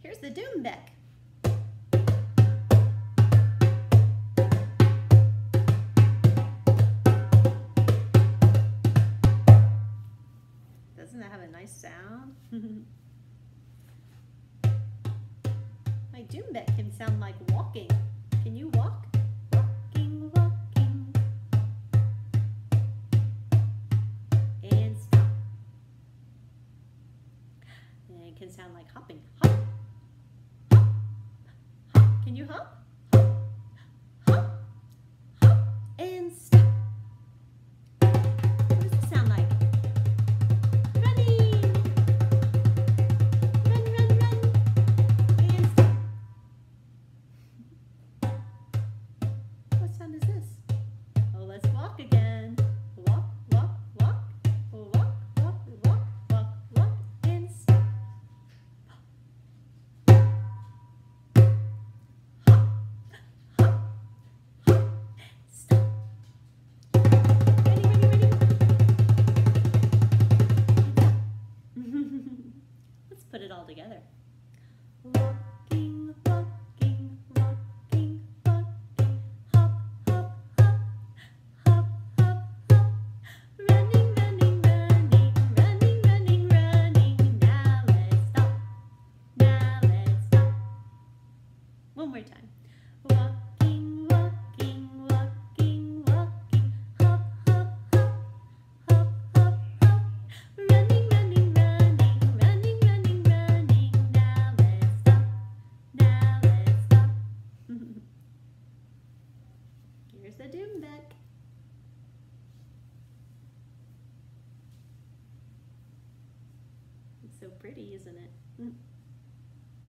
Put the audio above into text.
Here's the Dumbeck. Doesn't that have a nice sound? My Dumbeck can sound like walking. Can you walk? Walking, walking. And stop. And it can sound like hopping. Hop, hop, hop. Can you hop? Hop, hop, hop, and stop. What does it sound like? Running. Run, run, run. And stop. What sound is this? Oh, let's walk again. Walk, walk, walk. Walk, walk, walk, walk, walk, and stop. Hop, hop, hop, stop. Ready, ready, ready. Let's put it all together. Walk,